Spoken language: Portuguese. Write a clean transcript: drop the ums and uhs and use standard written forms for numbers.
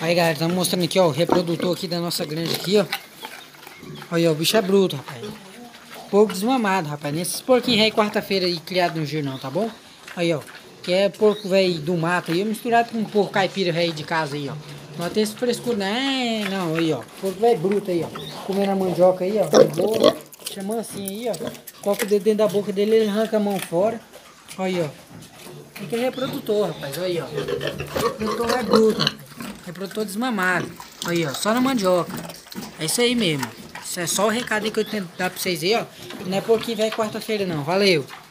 Aí, galera, estamos mostrando aqui, ó, o reprodutor aqui da nossa granja aqui, ó. Olha, o bicho é bruto, rapaz. Porco desmamado, rapaz. Nesses porquinhos aí, quarta-feira aí, criado no giro não, tá bom? Aí, ó. Que é porco, velho, do mato aí, misturado com um porco caipira, velho, de casa aí, ó. Não tem esse frescura, né? Não, aí, ó. Porco, velho, bruto aí, ó. Comendo a mandioca aí, ó. Boa. Chamando assim aí, ó. Coloca o dedo dentro da boca dele, ele arranca a mão fora. Aí, ó. Aqui é reprodutor, rapaz. Aí, ó. Reprodutor é bruto, rapaz. Reprodutor desmamado. Aí, ó. Só na mandioca. É isso aí mesmo. Isso é só o recado aí que eu tento dar pra vocês aí, ó. Não é porquinho velho quarta-feira, não. Valeu.